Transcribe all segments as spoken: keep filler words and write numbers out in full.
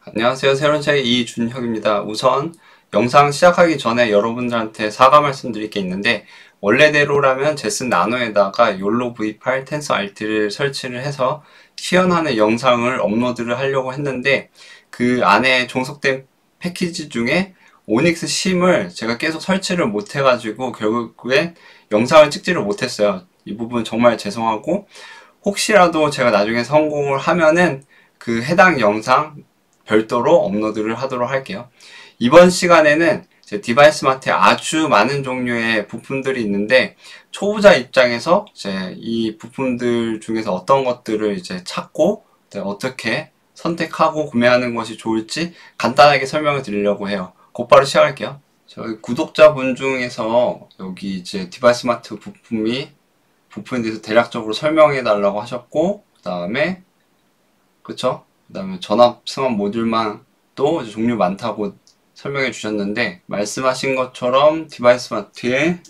안녕하세요. 새로운 차의 이준혁입니다. 우선 영상 시작하기 전에 여러분들한테 사과 말씀드릴 게 있는데, 원래대로라면 제슨 나노에다가 욜로 브이 팔 텐서 알트를 설치를 해서 시연하는 영상을 업로드를 하려고 했는데, 그 안에 종속된 패키지 중에 오닉스 심을 제가 계속 설치를 못 해가지고 결국에 영상을 찍지를 못했어요. 이 부분 정말 죄송하고, 혹시라도 제가 나중에 성공을 하면은 그 해당 영상 별도로 업로드를 하도록 할게요. 이번 시간에는 제 디바이스 마트에 아주 많은 종류의 부품들이 있는데, 초보자 입장에서 이제 이 부품들 중에서 어떤 것들을 이제 찾고 어떻게 선택하고 구매하는 것이 좋을지 간단하게 설명을 드리려고 해요. 곧바로 시작할게요. 저희 구독자분 중에서 여기 이제 디바이스 마트 부품이 부품에 대해서 대략적으로 설명해 달라고 하셨고, 그 다음에 그쵸? 그 다음에 전압 승합 모듈만 또 종류 많다고 설명해 주셨는데, 말씀하신 것처럼 디바이스 마트에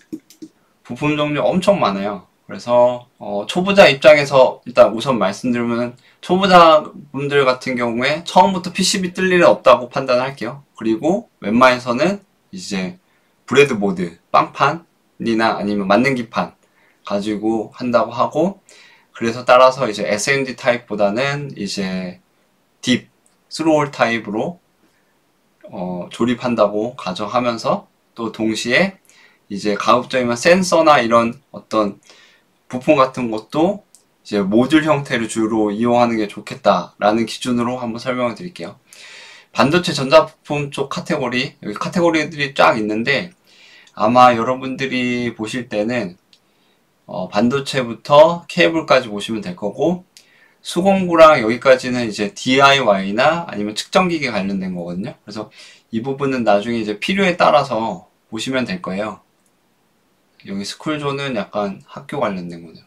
부품 종류 엄청 많아요. 그래서 어, 초보자 입장에서 일단 우선 말씀드리면, 초보자분들 같은 경우에 처음부터 피씨비 뜰 일은 없다고 판단할게요. 그리고 웬만해서는 이제 브레드보드, 빵판이나 아니면 만능기판 가지고 한다고 하고, 그래서 따라서 이제 에스엠디 타입보다는 이제 딥, 스로홀 타입으로 어, 조립한다고 가정하면서, 또 동시에 이제 가급적이면 센서나 이런 어떤 부품 같은 것도 이제 모듈 형태를 주로 이용하는 게 좋겠다라는 기준으로 한번 설명을 드릴게요. 반도체 전자부품 쪽 카테고리, 여기 카테고리들이 쫙 있는데, 아마 여러분들이 보실 때는 어, 반도체부터 케이블까지 보시면 될 거고, 수공구랑 여기까지는 이제 디아이와이나 아니면 측정기계 관련된 거거든요. 그래서 이 부분은 나중에 이제 필요에 따라서 보시면 될 거예요. 여기 스쿨존은 약간 학교 관련된 거죠.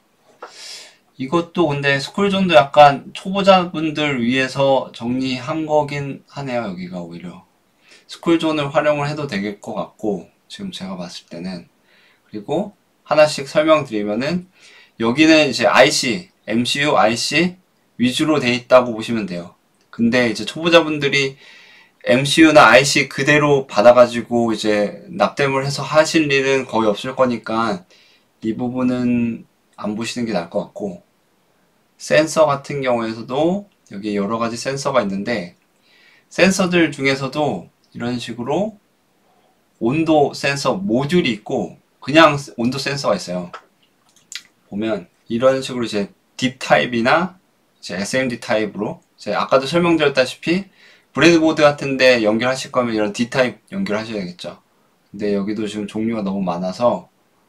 이것도 근데 스쿨존도 약간 초보자분들 위해서 정리한 거긴 하네요. 여기가 오히려 스쿨존을 활용을 해도 될 것 같고, 지금 제가 봤을 때는. 그리고 하나씩 설명드리면은, 여기는 이제 아이씨, 엠씨유, 아이씨 위주로 돼 있다고 보시면 돼요. 근데 이제 초보자분들이 엠씨유나 아이씨 그대로 받아가지고 이제 납땜을 해서 하실 일은 거의 없을 거니까 이 부분은 안 보시는 게 나을 것 같고, 센서 같은 경우에서도 여기 여러 가지 센서가 있는데, 센서들 중에서도 이런 식으로 온도 센서 모듈이 있고 그냥 온도 센서가 있어요. 보면 이런 식으로 이제 딥 타입이나 이제 에스엠디 타입으로, 이제 아까도 설명드렸다시피 브레드보드 같은데 연결하실 거면 이런 D 타입 연결하셔야겠죠. 근데 여기도 지금 종류가 너무 많아서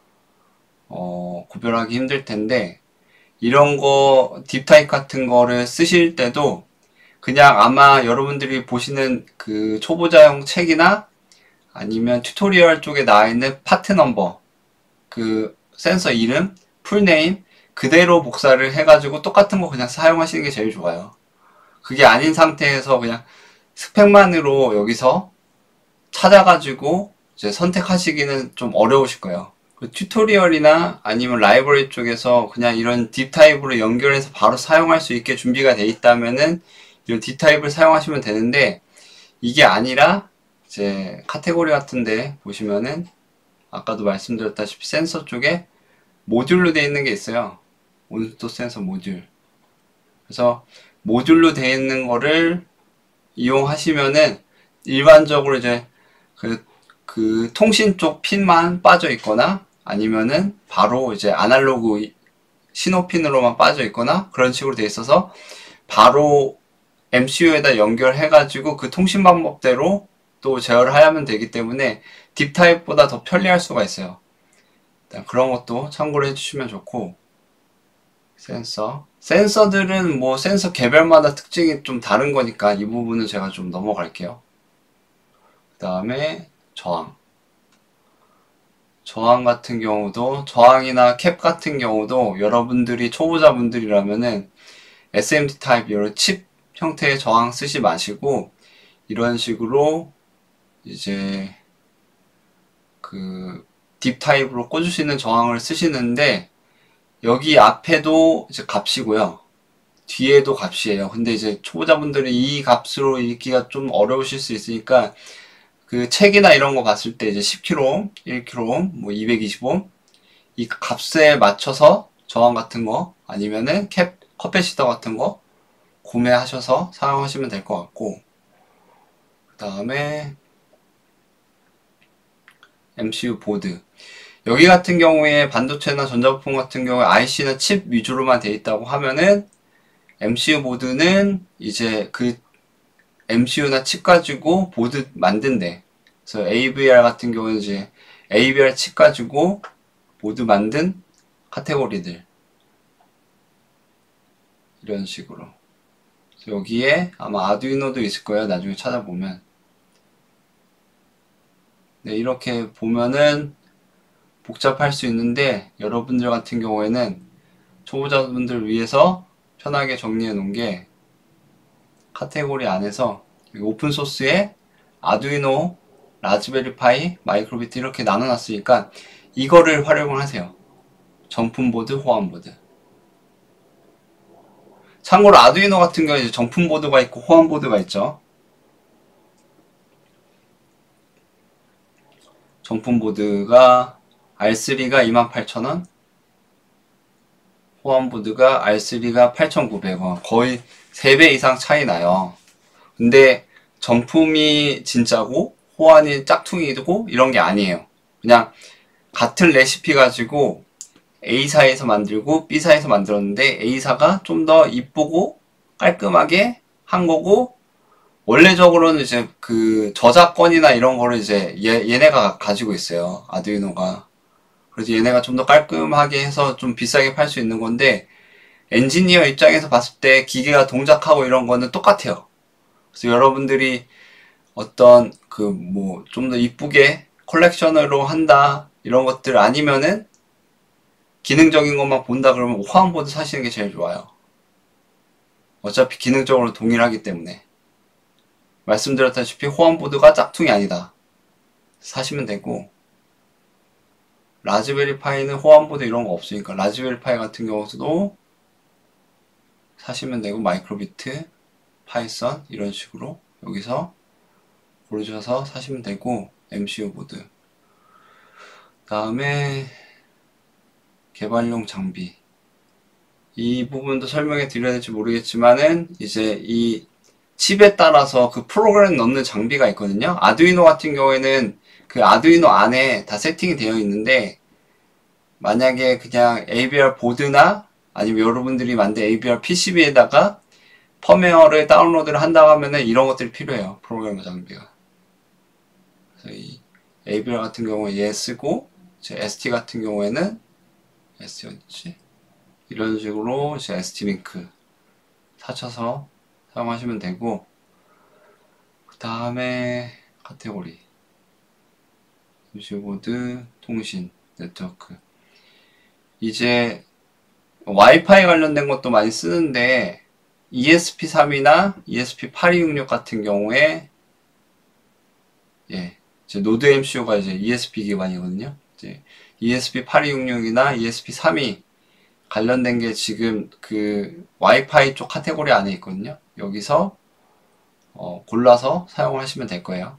어, 구별하기 힘들 텐데, 이런 거 딥 타입 같은 거를 쓰실 때도 그냥 아마 여러분들이 보시는 그 초보자용 책이나 아니면 튜토리얼 쪽에 나와 있는 파트 넘버, 그 센서 이름, 풀네임 그대로 복사를 해가지고 똑같은 거 그냥 사용하시는 게 제일 좋아요. 그게 아닌 상태에서 그냥 스펙만으로 여기서 찾아가지고 이제 선택하시기는 좀 어려우실 거예요. 그 튜토리얼이나 아니면 라이브러리 쪽에서 그냥 이런 딥 타입으로 연결해서 바로 사용할 수 있게 준비가 돼 있다면은 이런 딥 타입을 사용하시면 되는데, 이게 아니라 이제 카테고리 같은데 보시면은 아까도 말씀드렸다시피 센서 쪽에 모듈로 되어 있는 게 있어요. 온도 센서 모듈. 그래서 모듈로 되어 있는 거를 이용하시면은 일반적으로 이제 그, 그 통신 쪽 핀만 빠져 있거나 아니면은 바로 이제 아날로그 신호 핀으로만 빠져 있거나 그런 식으로 되어 있어서 바로 엠씨유에다 연결해가지고 그 통신 방법대로 또 제어를 하면 되기 때문에 딥 타입보다 더 편리할 수가 있어요. 일단 그런 것도 참고를 해주시면 좋고, 센서. 센서들은 뭐 센서 개별마다 특징이 좀 다른 거니까 이 부분은 제가 좀 넘어갈게요. 그 다음에 저항. 저항 같은 경우도, 저항이나 캡 같은 경우도 여러분들이 초보자분들이라면은 에스엠디 타입 이런 칩 형태의 저항 쓰지 마시고, 이런 식으로 이제 그 딥 타입으로 꽂을 수 있는 저항을 쓰시는데, 여기 앞에도 이제 값이고요. 뒤에도 값이에요. 근데 이제 초보자분들이 이 값으로 읽기가 좀 어려우실 수 있으니까 그 책이나 이런 거 봤을 때 이제 십 킬로옴, 일 킬로옴, 뭐 이백이십 옴 이 값에 맞춰서 저항 같은 거 아니면은 캡 커패시터 같은 거 구매하셔서 사용하시면 될 것 같고, 그 다음에 엠씨유 보드. 여기 같은 경우에 반도체나 전자부품 같은 경우에 아이씨나 칩 위주로만 돼 있다고 하면은 엠씨유 보드는 이제 그 엠씨유나 칩 가지고 보드 만든대. 그래서 에이브이알 같은 경우는 이제 에이브이알 칩 가지고 보드 만든 카테고리들. 이런 식으로. 여기에 아마 아두이노도 있을 거예요. 나중에 찾아보면. 네, 이렇게 보면은 복잡할 수 있는데 여러분들 같은 경우에는 초보자분들 위해서 편하게 정리해 놓은 게 카테고리 안에서 오픈소스에 아두이노, 라즈베리파이, 마이크로비트 이렇게 나눠놨으니까 이거를 활용을 하세요. 정품보드, 호환보드. 참고로 아두이노 같은 경우에 정품보드가 있고 호환보드가 있죠. 정품보드가 알쓰리가 이만 팔천 원, 호환보드가 알쓰리가 팔천구백 원. 거의 세 배 이상 차이 나요. 근데 정품이 진짜고 호환이 짝퉁이고 이런 게 아니에요. 그냥 같은 레시피 가지고 A사에서 만들고 B사에서 만들었는데 A사가 좀 더 이쁘고 깔끔하게 한 거고, 원래적으로는 이제 그 저작권이나 이런 거를 이제 얘, 얘네가 가지고 있어요. 아두이노가. 그래서 얘네가 좀 더 깔끔하게 해서 좀 비싸게 팔 수 있는 건데, 엔지니어 입장에서 봤을 때 기계가 동작하고 이런 거는 똑같아요. 그래서 여러분들이 어떤 그 뭐 좀 더 이쁘게 컬렉션으로 한다 이런 것들 아니면은 기능적인 것만 본다 그러면 호환보드 사시는 게 제일 좋아요. 어차피 기능적으로 동일하기 때문에. 말씀드렸다시피 호환보드가 짝퉁이 아니다. 사시면 되고, 라즈베리파이는 호환보드 이런 거 없으니까 라즈베리파이 같은 경우도 사시면 되고, 마이크로비트, 파이썬 이런 식으로 여기서 고르셔서 사시면 되고, 엠씨유 보드. 다음에 개발용 장비. 이 부분도 설명해 드려야 될지 모르겠지만은 이제 이 칩에 따라서 그 프로그램 넣는 장비가 있거든요. 아두이노 같은 경우에는 그 아두이노 안에 다 세팅이 되어 있는데, 만약에 그냥 에이비알 보드나 아니면 여러분들이 만든 에이비알 피씨비에다가 펌웨어를 다운로드를 한다고 하면은 이런 것들이 필요해요. 프로그래머 장비가. 그래서 이 에이비알 같은 경우에 얘 쓰고, 이제 에스티 같은 경우에는 에스티였지? 이런 식으로 이제 에스티 링크 사셔서 사용하시면 되고, 그 다음에 카테고리 엠씨유보드, 통신, 네트워크. 이제 와이파이 관련된 것도 많이 쓰는데 이에스피 삼이나 이에스피 팔이육육 같은 경우에 예, 이제 노드 엠씨유가 이제 이에스피 기반이거든요. 이제 이에스피 팔이육육이나 이에스피 삼이 관련된 게 지금 그 와이파이 쪽 카테고리 안에 있거든요. 여기서 어, 골라서 사용을 하시면 될 거예요.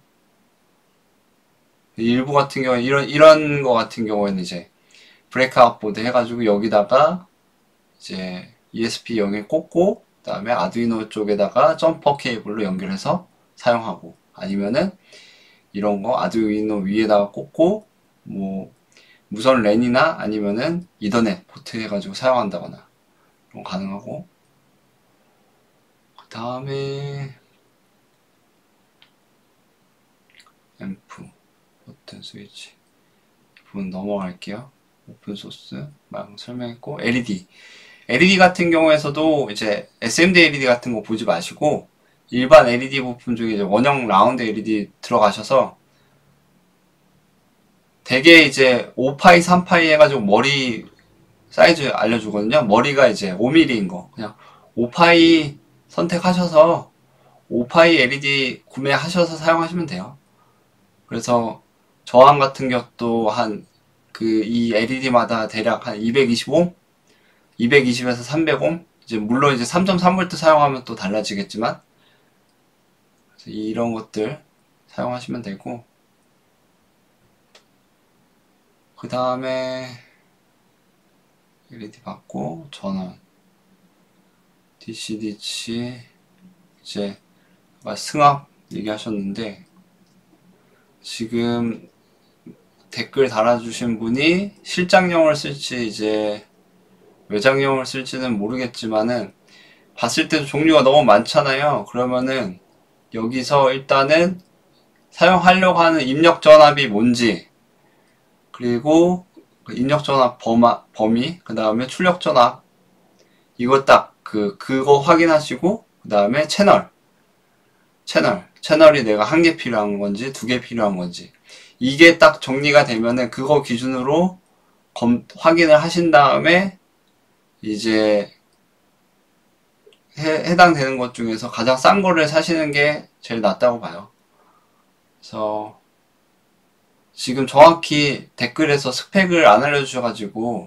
일부 같은 경우에 이런 이런 거 같은 경우에는 이제 브레이크아웃 보드 해가지고 여기다가 이제 이에스피 영에 꽂고, 그 다음에 아두이노 쪽에다가 점퍼 케이블로 연결해서 사용하고, 아니면은 이런 거 아두이노 위에다가 꽂고 뭐 무선 랜이나 아니면은 이더넷 포트 해가지고 사용한다거나 그런 거 가능하고, 그 다음에 앰프, 버튼 스위치 이 부분 넘어갈게요. 오픈소스 막 설명했고, 엘이디 엘이디 같은 경우에서도 이제 에스엠디 엘이디 같은 거 보지 마시고 일반 엘이디 부품 중에 이제 원형 라운드 엘이디 들어가셔서, 대개 이제 오 파이, 삼 파이 해가지고 머리 사이즈 알려주거든요. 머리가 이제 오 밀리미터인 거 그냥 오 파이 선택하셔서 오 파이 엘이디 구매하셔서 사용하시면 돼요. 그래서 저항 같은 것도 한 그 이 엘이디마다 대략 한 이백이십 옴? 이백이십에서 삼백 옴 이제 물론 이제 삼 점 삼 볼트 사용하면 또 달라지겠지만, 그래서 이런 것들 사용하시면 되고, 그 다음에 엘이디 받고 전원 디씨-디씨 이제 승합 얘기하셨는데, 지금 댓글 달아주신 분이 실장용을 쓸지 이제 외장용을 쓸지는 모르겠지만은, 봤을 때도 종류가 너무 많잖아요. 그러면은 여기서 일단은 사용하려고 하는 입력 전압이 뭔지, 그리고 입력 전압 범아, 범위, 그 다음에 출력 전압, 이거 딱 그 그거 확인하시고, 그 다음에 채널 채널 채널이 내가 한 개 필요한 건지 두 개 필요한 건지, 이게 딱 정리가 되면은 그거 기준으로 검, 확인을 하신 다음에 이제 해, 해당되는 것 중에서 가장 싼 거를 사시는 게 제일 낫다고 봐요. 그래서 지금 정확히 댓글에서 스펙을 안 알려주셔가지고,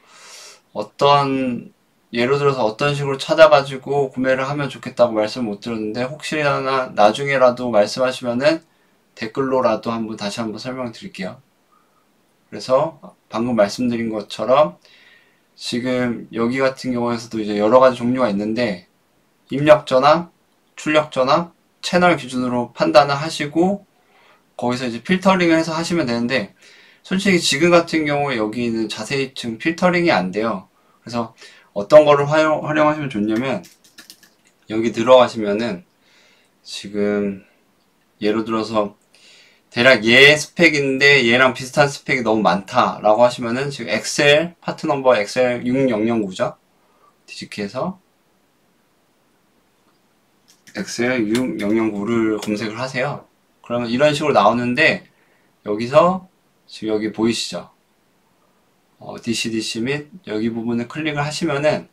어떤 예를 들어서 어떤 식으로 찾아가지고 구매를 하면 좋겠다고 말씀을 못 드렸는데, 혹시나 나중에라도 말씀하시면은 댓글로라도 한번 다시 한번 설명 드릴게요. 그래서 방금 말씀드린 것처럼 지금 여기 같은 경우에서도 이제 여러 가지 종류가 있는데, 입력 전압, 출력 전압, 채널 기준으로 판단을 하시고 거기서 이제 필터링을 해서 하시면 되는데, 솔직히 지금 같은 경우에 여기는 자세히 지금 필터링이 안 돼요. 그래서 어떤 거를 활용, 활용하시면 좋냐면, 여기 들어가시면은 지금 예를 들어서 대략 얘 스펙인데 얘랑 비슷한 스펙이 너무 많다 라고 하시면은, 지금 엑셀 파트 넘버 엑셀 육천구죠 디지키에서 엑셀 육천구를 검색을 하세요. 그러면 이런 식으로 나오는데, 여기서 지금 여기 보이시죠? 어, 디씨-디씨 및 여기 부분을 클릭을 하시면은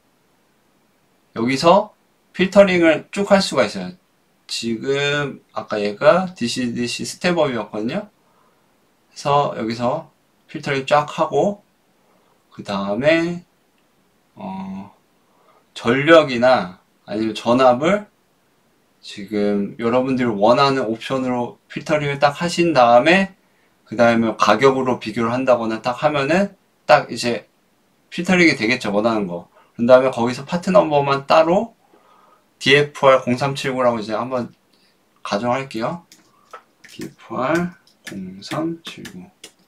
여기서 필터링을 쭉 할 수가 있어요. 지금 아까 얘가 디씨-디씨 스텝업이었거든요. 그래서 여기서 필터링 쫙 하고, 그 다음에 어, 전력이나 아니면 전압을 지금 여러분들이 원하는 옵션으로 필터링을 딱 하신 다음에, 그 다음에 가격으로 비교를 한다거나 딱 하면은 딱 이제 필터링이 되겠죠, 원하는 거. 그 다음에 거기서 파트 넘버만 따로 디에프알 공삼칠구라고 이제 한번 가정할게요. 디에프알 공삼칠구.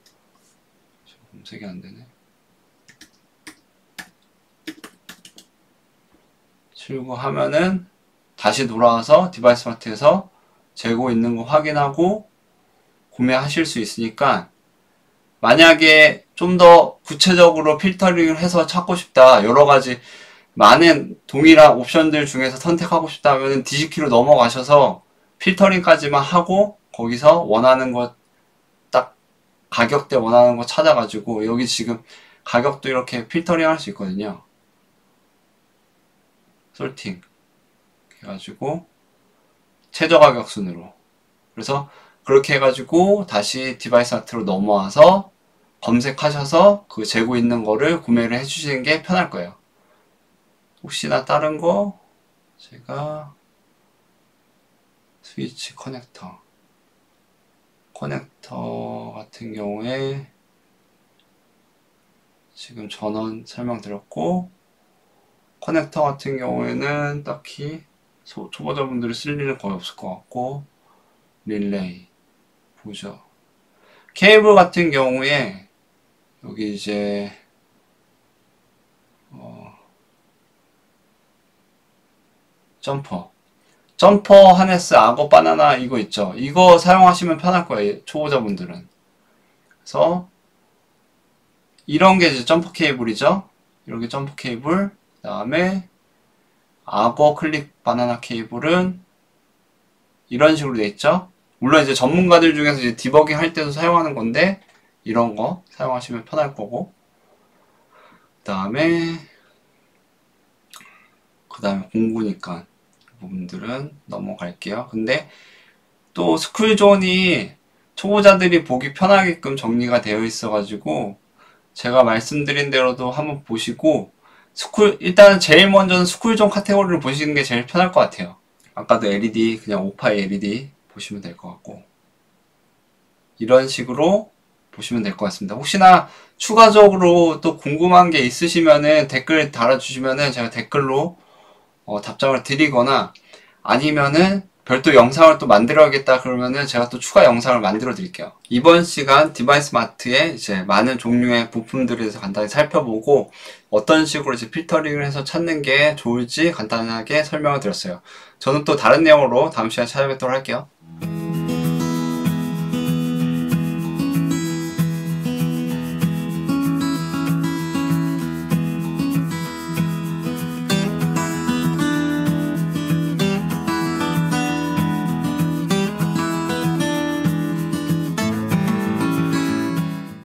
검색이 안 되네. 칠구 하면은 다시 돌아와서 디바이스 마트에서 재고 있는 거 확인하고 구매하실 수 있으니까, 만약에 좀 더 구체적으로 필터링을 해서 찾고 싶다, 여러 가지 많은 동일한 옵션들 중에서 선택하고 싶다 하면은 디지키로 넘어가셔서 필터링까지만 하고 거기서 원하는 것 딱 가격대 원하는 거 찾아가지고, 여기 지금 가격도 이렇게 필터링 할 수 있거든요. 솔팅 해가지고 최저 가격 순으로. 그래서 그렇게 해가지고 다시 디바이스 아트로 넘어와서 검색하셔서 그 재고 있는 거를 구매를 해주시는 게 편할 거예요. 혹시나 다른 거 제가 스위치 커넥터 커넥터 같은 경우에 지금 전원 설명드렸고, 커넥터 같은 경우에는 딱히 소, 초보자분들이 쓸 일은 거의 없을 것 같고, 릴레이 보죠. 케이블 같은 경우에 여기 이제 어, 점퍼 점퍼 하네스 악어 바나나 이거 있죠. 이거 사용하시면 편할 거예요, 초보자분들은. 그래서 이런 게 이제 점퍼 케이블이죠. 이렇게 점퍼 케이블, 그 다음에 악어 클릭 바나나 케이블은 이런 식으로 돼 있죠. 물론 이제 전문가들 중에서 이제 디버깅 할 때도 사용하는 건데, 이런 거 사용하시면 편할 거고, 그 다음에 그 다음에 공구니까 이 부분들은 넘어갈게요. 근데 또 스쿨존이 초보자들이 보기 편하게끔 정리가 되어 있어 가지고 제가 말씀드린 대로도 한번 보시고, 스쿨, 일단 제일 먼저는 스쿨존 카테고리를 보시는 게 제일 편할 것 같아요. 아까도 엘이디, 그냥 오파이 엘이디 보시면 될 것 같고. 이런 식으로 보시면 될 것 같습니다. 혹시나 추가적으로 또 궁금한 게 있으시면은 댓글 달아주시면은 제가 댓글로 어, 답장을 드리거나 아니면은 별도 영상을 또 만들어야겠다 그러면은 제가 또 추가 영상을 만들어 드릴게요. 이번 시간 디바이스 마트의 이제 많은 종류의 부품들에 대해서 간단히 살펴보고 어떤 식으로 이제 필터링을 해서 찾는 게 좋을지 간단하게 설명을 드렸어요. 저는 또 다른 내용으로 다음 시간에 찾아뵙도록 할게요.